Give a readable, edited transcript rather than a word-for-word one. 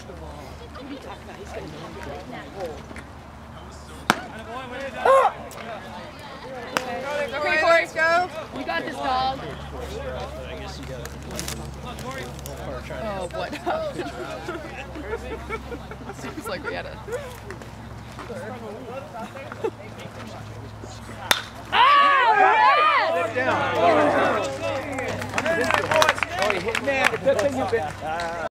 Okay, Corey, go. You got this, dog. Oh, what? Seems like we had a... Man, the good thing you've been.